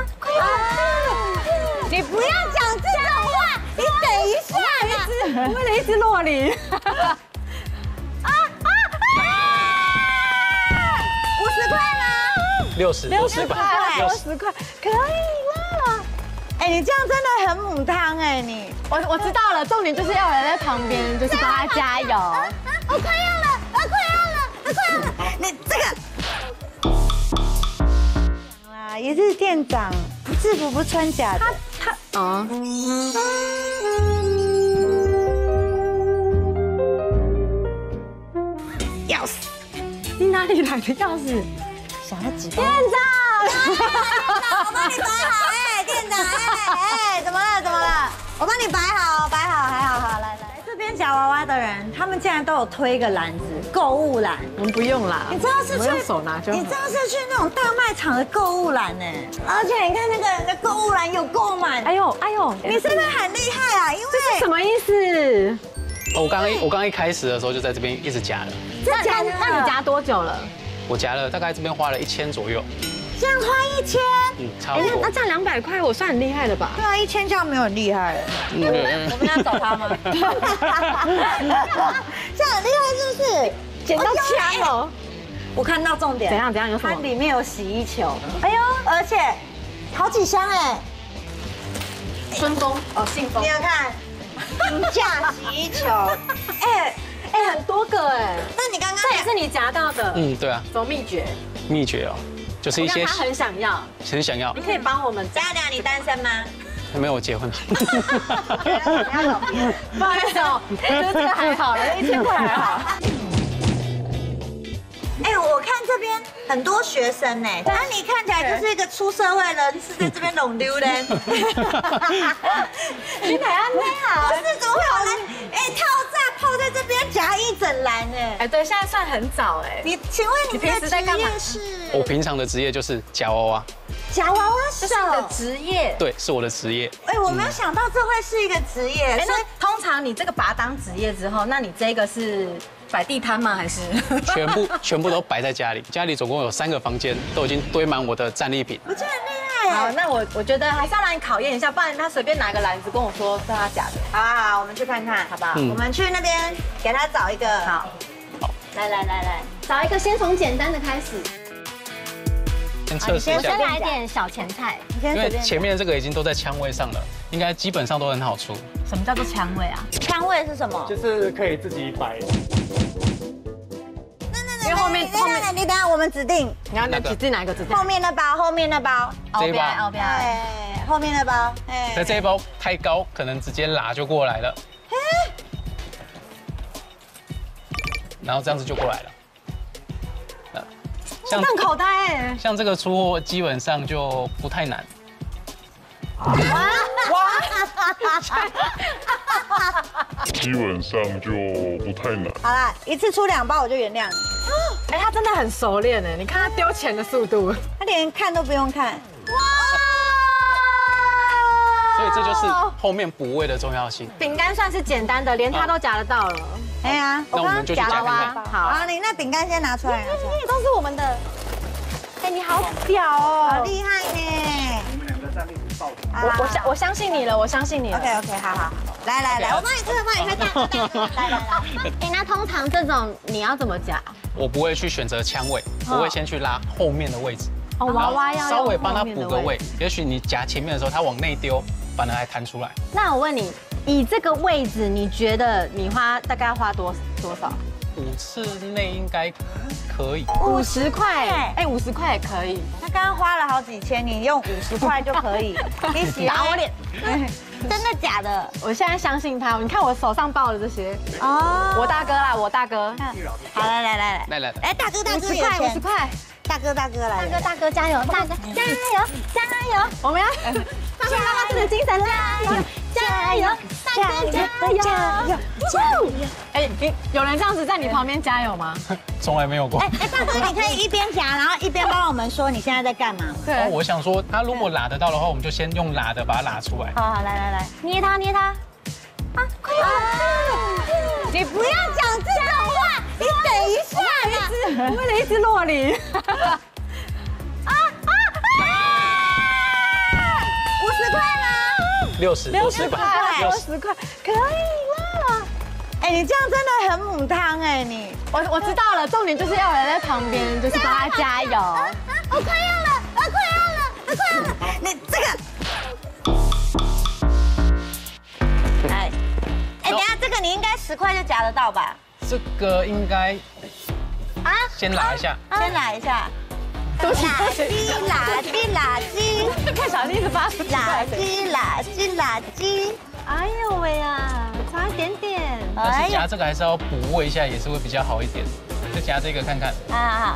快要了！你不要讲这种话，你等一下啦！ 为了一只洛梨。 50块吗 60块， 可以啦。哎，你这样真的很母汤哎，你。 我知道了，重点就是要有人在旁边，就是帮他加油。 我快要了，快要了！你这个。啊，也是店长，制服不穿假的。 他啊。 钥匙， 你哪里来的钥匙？ 想要几包？ 店长， 我帮你摆好，哎，店长，哎，怎么了？我帮你摆好，还好，来，这边夹娃娃的人，他们竟然都有推一个篮子，购物篮。 我们不用啦， 你知道是去用手拿就好。 你知道是去那种大卖场的购物篮呢，而且你看那个人的购物篮有够满。哎呦，你是不是很厉害啊？因为这是什么意思？ 我刚一开始的时候就在这边一直夹了。 那你夹多久了？ 我夹了大概这边花了1000左右。 这样花1000， 差不多。 那这样200块，我算很厉害的吧？ 对啊，1000这样没有很厉害。 我们要找他吗？ 这样很厉害是不是？ 捡到枪哦！ 我看到重点。 怎样？有什么？ 它里面有洗衣球。哎呦，而且好几箱哎。 春风哦，信封。 你有看？平价洗衣球。 哎，很多个哎。 那你刚刚这也是你夹到的？ 对啊。 什么秘诀？ 秘诀哦，就是一些他很想要。 你可以帮我们加俩，你单身吗？ 没有，我结婚了。 不好意思哦，就是这个还好了，1000块还好。 哎，我看这边很多学生呢，那你看起来就是一个出社会人士，在这边弄溜的。你哪样那好？不是，怎么会有人套炸泡在这边夹一整篮呢？ 哎，对，现在算很早哎。 请问你平时在干嘛？ 我平常的职业就是夹娃娃。 夹娃娃手， 这是你的职业？ 对，是我的职业。 哎，我没有想到这会是一个职业。 所以通常你这个把它当职业之后，那你这个是摆地摊吗？还是全部都摆在家里？家里总共有3个房间，都已经堆满我的战利品。 我觉得很厉害。 好，那我觉得还是要让你考验一下，不然他随便拿个篮子跟我说是他夹的。 好，我们去看看，好不好？我们去那边给他找一个。 好， 来， 找一个，先从简单的开始。 先测试一下。 先来一点小前菜， 因为前面这个已经都在枪位上了，应该基本上都很好出。 什么叫做枪位啊？ 枪位是什么？ 就是可以自己摆。 因为后面， 你等下我们指定。 你要指定哪一个指定？ 后面那包。 这一包。 哎，后面那包。哎， 那这一包太高，可能直接拉就过来了。然后这样子就过来了。 像口袋哎， 像这个出货基本上就不太难。 基本上就不太难。 好啦，一次出2包我就原谅你。 哎，他真的很熟练哎，你看他丢钱的速度， 他连看都不用看。 所以这就是后面补位的重要性。 饼干算是简单的，连他都夹得到了。 哎呀， 那我们就去夹看看。 好，你那饼干先拿出来。 都是我们的。哎，你好屌哦， 好厉害呢！ 你们2个战力很爆棚。 我相信你了，我相信你了。 OK， 好，来，我帮你推，来。 哎，那通常这种你要怎么夹？ 我不会去选择枪位，我会先去拉后面的位置。 哦，娃娃要稍微帮他补个位，也许你夹前面的时候，他往内丢，反而还弹出来。 那我问你，以这个位置，你觉得你大概要花多少 ？5次内应该可以。 50块，哎，50块也可以。 他刚刚花了好几千，你用50块就可以。你打我脸！ 真的假的？ 我现在相信他。你看我手上抱的这些。哦。我大哥。 好，来。哎，大哥 ，50块。 大哥来。 大哥加油！大哥加油！我们要发挥妈妈这个精神，加油！大哥加油！哎，有人这样子在你旁边加油吗？ 从来没有过。 哎，大哥，你可以一边夹，然后一边帮我们说你现在在干嘛。 对。我想说，他如果拉得到的话，我们就先用拉的把它拉出来。 好，来，捏它。啊，快要！你不要讲这种话，你等一下啦。 为了一只洛梨。 60块 ，60块，可以啦。 哎，你这样真的很母汤哎，你。 我知道了，重点就是要有人在旁边，就是帮他加油。 我快要了，快要了，你这个。哎，等一下这个你应该10块就夹得到吧？ 这个应该先拿一下， 先来一下。 垃圾，看小丽是80 垃圾。 哎呦喂呀，差一点点。 但是夹这个还是要补握一下，也是会比较好一点。就夹这个看看。 啊，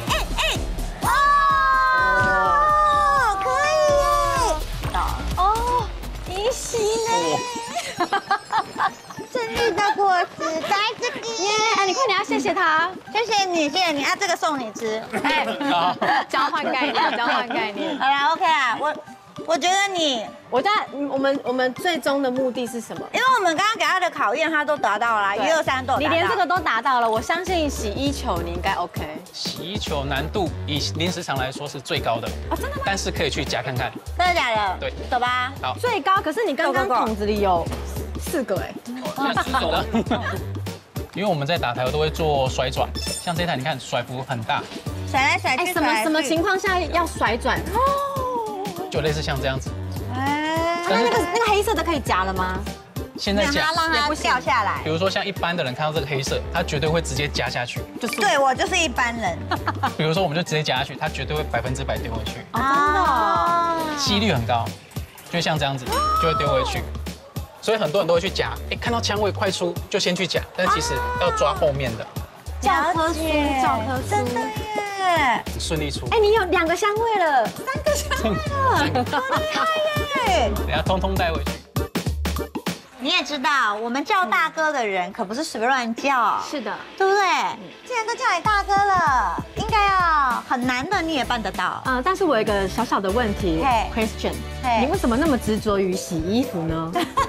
哦，可以耶！ 哦，一喜呢。 生日的果子在这里耶！ 哎，你快点要谢谢他， 谢谢你啊，这个送你吃。哎， 交换概念。 好啦 ，OK 啦，我觉得我们最终的目的是什么？ 因为我们刚刚给他的考验，他都达到了啦，1、2、3都有达到。 你连这个都达到了，我相信洗衣球你应该 OK。 洗衣球难度以临时场来说是最高的哦，真的吗？但是可以去夹看看。 真的假的？ 对， 走吧。 好， 最高，可是你刚刚桶子里有4个哎。 走的。因为我们在打台都会做甩转，像这台你看甩幅很大， 甩来甩去。 什么情况下要甩转？ 就类似像这样子。 那个黑色的可以夹了吗？ 现在夹让它掉下来。 比如说像一般的人看到这个黑色，他绝对会直接夹下去。 对我就是一般人。 比如说我们就直接夹下去，他绝对会100%丢回去。 真的， 几率很高，就像这样子就会丢回去。所以很多人都会去夹，看到枪位快出就先去夹，但其实要抓后面的。 教科书， 真的耶！ 顺利出。 哎，你有2个香味了，3个香味了， 好厉害耶！ 等下通通带回去。 你也知道，我们叫大哥的人可不是随便乱叫， 是的， 对不对？既然都叫你大哥了，应该要很难的你也办得到。 但是我有一个小小的问题 ，question， 你为什么那么执着于洗衣服呢？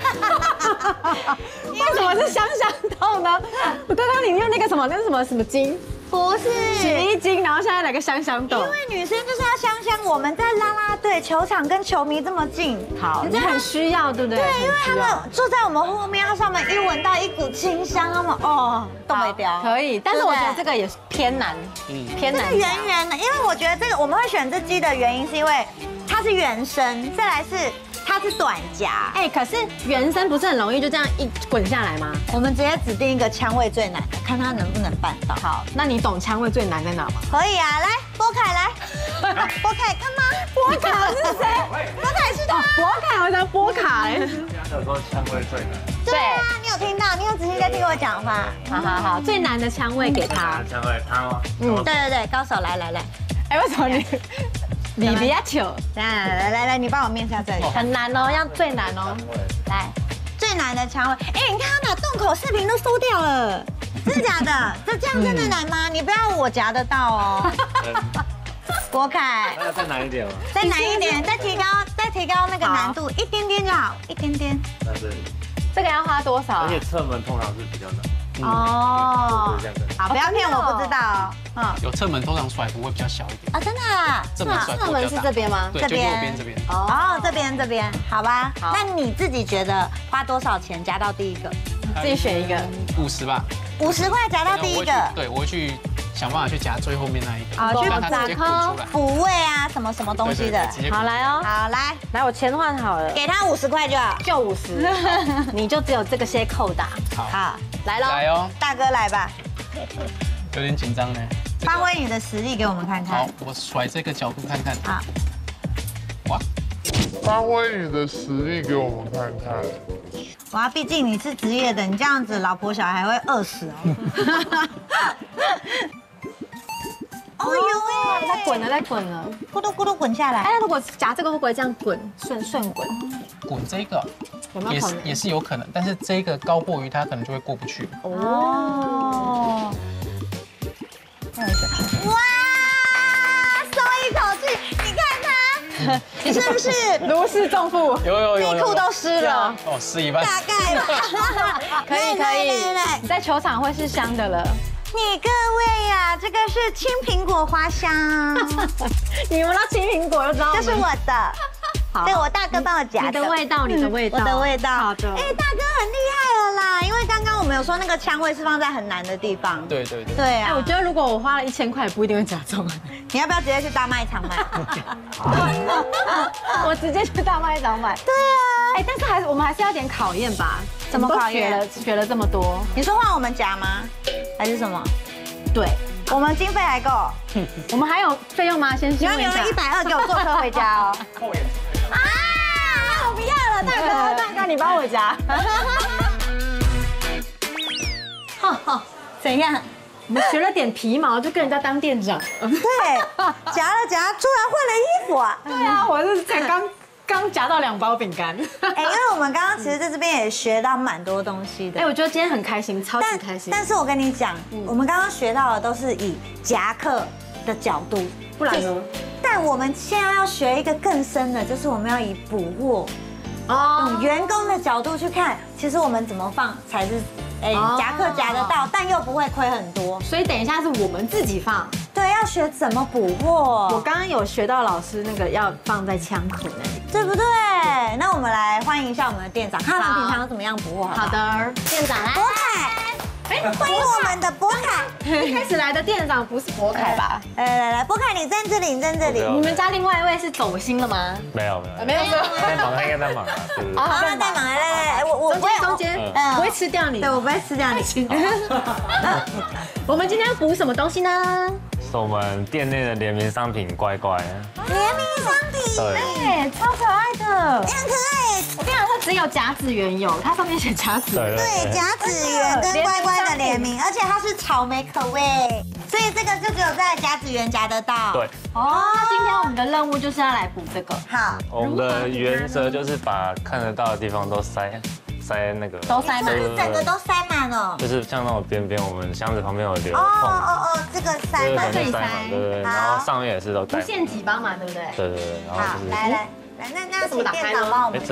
为什么是香香豆呢？我刚刚你用那个什么巾？ 不是洗衣精，然后现在来个香香豆。 因为女生就是要香香，我们在啦啦队球场跟球迷这么近， 好，你很需要，对不对？ 对，因为他们坐在我们后面，他们一闻到一股清香，他们都没掉。 可以，但是我觉得这个也偏难，偏难。 这个圆圆的，因为我觉得这个我们会选这鸡的原因是因为它是原生，再来是它是短夹。 可是原生不是很容易就这样一滚下来吗？ 我们直接指定一个枪位最难的，看他能不能办到。 好，那你懂枪位最难在哪吗？ 可以啊，来，波凯来，波凯干嘛？ 波卡是谁？ 波凯是他。 波卡，我讲波卡哎。 有说枪位最难。 对啊，你有听到？你有仔细在听我讲话？ 好，最难的枪位给他。 枪位他吗？ 对，高手来。 为什么你比较糗？ 来，你帮我面下这里。 很难哦，要最难哦。 来，最难的枪位。你看他把洞口视频都收掉了，真的假的？这样真的难吗？你不要我夹得到哦。国凯， 要再难一点吗？ 再难一点，再提高那个难度，一点点就好，一点点。 在这里。 这个要花多少？ 而且侧门通常是比较难。 哦，好，不要骗我不知道哦。 有侧门通常甩幅会比较小一点。 真的啊？ 侧门甩幅比较大。 是这边吗？ 对，就右边这边。 这边，好吧。那你自己觉得花多少钱夹到第一个？ 自己选一个。 50吧。 50块夹到第一个。 对，我会去想办法去夹最后面那一个。 去让它直接滚出来。 抚慰啊，什么东西的。 好来哦， 好来， 我钱换好了， 给他50块就好， 就50，你就只有这个些扣打。 好， 来喽， 来哦， 大哥来吧。 有点紧张呢。 发挥你的实力给我们看看。 好，我甩这个角度看看。 好。 哇！发挥你的实力给我们看看。 哇，毕竟你是职业的，你这样子老婆小孩会饿死哦。哦呦喂， 在滚了， 咕嘟咕嘟滚下来。 那如果夹这个会不会这样滚，顺滚？ 滚这个有没有可能？ 也是有可能，但是这个高过于它，可能就会过不去。 哦。哇，松一口气，你看他是不是如释重负？ 有， 内裤都湿了。 湿一半。 大概吧。 可以。你在球场会是香的了。 你各位呀，这个是青苹果花香。 你闻到青苹果就知道。 这是我的。 对我大哥帮我夹你的味道，你的味道， 我的味道。 好的。 哎，大哥很厉害了啦，因为刚刚我们有说那个枪位是放在很难的地方。 对对对。 对啊， 我觉得如果我花了1000块，也不一定会夹中。 你要不要直接去大卖场买？ 我直接去大卖场买。对啊。哎，但是我们还是要点考验吧？ 怎么考验？ 学了这么多， 你说换我们夹吗？还是什么？ 对， 我们经费还够。 我们还有费用吗？先你要留了120给我坐车回家哦。 啊！我不要了，大哥，你帮我夹。 怎样？ 我们学了点皮毛，就跟人家当店长。 对，夹了，突然换了衣服啊。 对啊，我是才刚夹到2包饼干。 哎，因为我们刚刚其实在这边也学到蛮多东西的。 哎，我觉得今天很开心，超级开心。 但是我跟你讲，我们刚刚学到的都是以夹克的角度， 不然呢？ 但我们现在要学一个更深的，就是我们要以补货，用员工的角度去看，其实我们怎么放才是，夹克夹得到，但又不会亏很多。 所以等一下是我们自己放。 对，要学怎么补货。 我刚刚有学到老师那个要放在枪口那里， 对不对？那我们来欢迎一下我们的店长，看他们平常有怎么样补货。 好的，店长来。 博凯，欢迎我们的博凯。 一开始来的店长不是博凯吧？ 来，博凯你站这里，你站这里。 你们家另外一位是走心了吗？ 没有， 在忙，他应该在忙啊，对不对？ 好，在忙，来，我中间，不会吃掉你。 对，我不会吃掉你。 我们今天要补什么东西呢？ 是我们店内的联名商品乖乖。 联名商品， 对，超可爱的， 很可爱。 我跟你讲，它只有甲子园有，它上面写甲子园。 对，甲子园跟乖乖的联名，而且它是草莓口味，所以这个就只有在甲子园夹得到。 对。 哦，那今天我们的任务就是要来补这个。 好， 我们的原则就是把看得到的地方都塞那个， 都塞满， 整个都塞满了。 就是像那种边边，我们箱子旁边有留空。 这个塞满， 这里塞满，对。然后上面也是都不限几包嘛，对不对？ 对。然后就是来，那请店长帮我们开。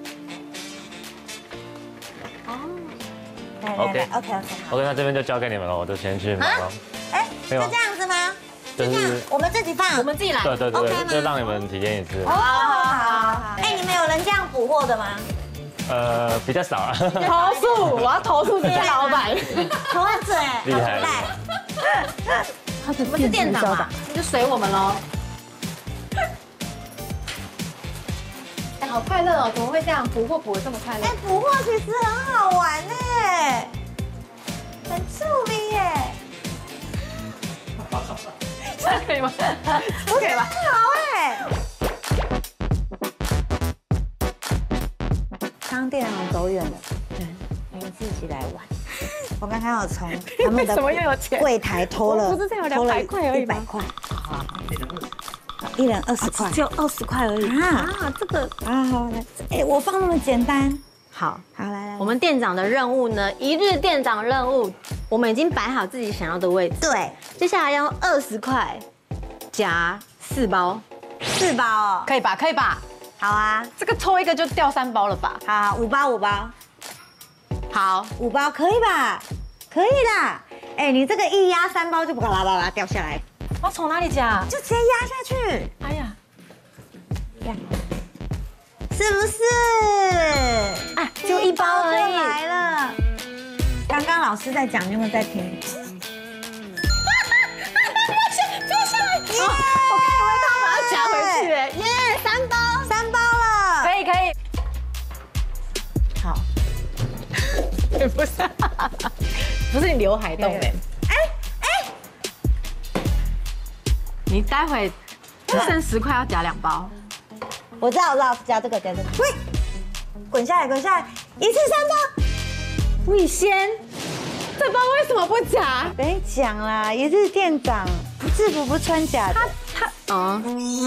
OK， OK， 那这边就交给你们了，我就先去买包。 哎，是这样子吗？ 就是我们自己放， 我们自己来。 对，就让你们体验一次。 好。哎，你们有人这样补货的吗？ 比较少啊。 投诉，我要投诉这些老板。 头很准， 厉害。 我们是店长嘛，就随我们喽。哎，好快乐哦！怎么会这样？补货补得这么快乐？ 哎，补货其实很好玩哎，很著名耶。 这样可以吗？不可以吧？ 好哎。商店走远了，对，你们自己来玩。我刚刚有从他们的柜台偷了 200块而已吗 100块，一人20块， 只有20块而已啊！这个好来，哎，我放那么简单， 好来， 我们店长的任务呢，一日店长任务，我们已经摆好自己想要的位置， 对， 接下来要用20块夹4包 ，4包哦， 可以吧？可以吧？ 好啊， 这个抽一个就掉3包了吧？ 好，5包，好，5包可以吧？可以啦。哎，你这个一压3包就啪啦啪啦掉下来， 我从哪里夹？ 就直接压下去。 哎呀， 是不是？ 啊，就1包而已。 来了。刚刚老师在讲，你有没有在听？ 掉下来！我刚以为他把它夹回去，耶，3包了。 可以。好。不是你刘海动的。你待会就剩10块，要夹2包。 我知道，夹这个。喂，滚下来，一次3包。 魏仙，这包为什么不夹？ 跟你讲啦，一日店长制服不穿假的。 他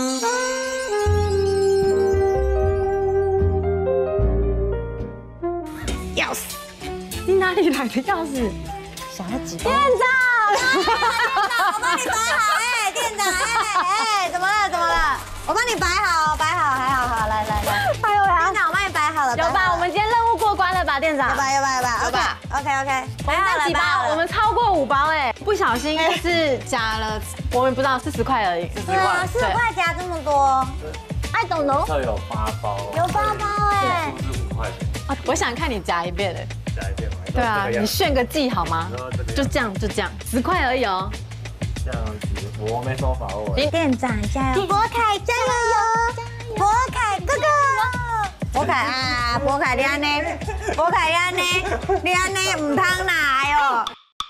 钥匙， 你哪里来的钥匙？ 想要几包？ 店长， 我帮你摆好，店长，怎么了？我帮你摆好，还好，来， 还有店长，我帮你摆好了， 有吧？我们今天任务过关了吧，店长？ 有吧 ，OK， 我们这几包，我们超过5包不小心是夹了，我们不知道40块而已， 对啊，40块夹这么多， I don't know。 这有8包， 有8包哎， 是5块钱， 我想看你夹一遍的。 加一点嘛。 对啊，你炫个技好吗？就这样，10块而已哦。 这样子，我没什么把握。 店长加油，博凯加油，博凯哥哥，博凯啊，博凯你安尼，博凯你安尼，你安尼唔通来哦。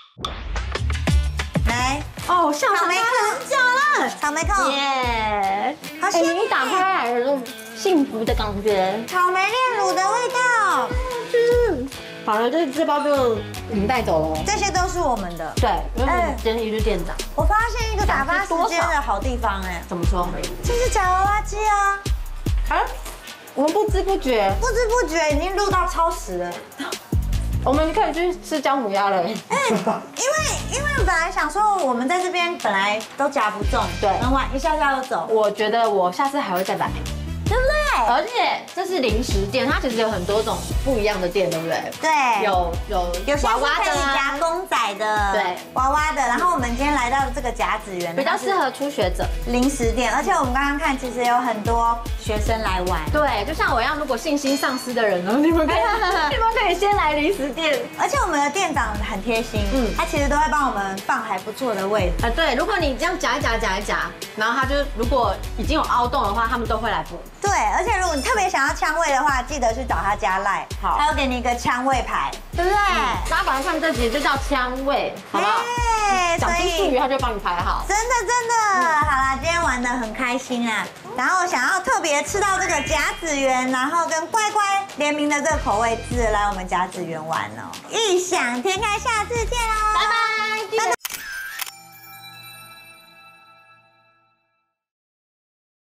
来， 哦，笑草莓很久了， 草莓控， 耶！ 好香你打开来有种幸福的感觉。 草莓炼乳的味道， 好了，这包就你们带走了。 这些都是我们的。 对，因为今天一日店长。 我发现一个打发时间的好地方哎， 怎么说？ 这是夹娃娃机啊！ 啊，我们不知不觉已经录到超时了。 我们可以去吃姜母鸭了。 因为本来想说我们在这边本来都夹不中， 对， 很晚一下就走。 我觉得我下次还会再来。 对不对？ 而且这是零食店，它其实有很多种不一样的店，对不对？ 对， 有些是娃娃的可以夹公仔的， 对， 娃娃的。然后我们今天来到这个甲子园， 比较适合初学者零食店，而且我们刚刚看，其实有很多学生来玩。 对，就像我一样，如果信心丧失的人呢，你们可以先来零食店。 而且我们的店长很贴心，他其实都会帮我们放还不错的位置。 对，如果你这样夹一夹，然后他就如果已经有凹洞的话，他们都会来补。 对，而且如果你特别想要枪位的话，记得去找他加赖， 好， 他会给你一个枪位牌，对不对？ 大家把它看这集就叫枪位，好不好？讲出术语，他就帮你排好。 真的，好啦，今天玩得很开心啊。然后想要特别吃到这个甲子园，然后跟乖乖联名的这个口味，记得来我们甲子园玩哦。异想天开，下次见喽，拜拜。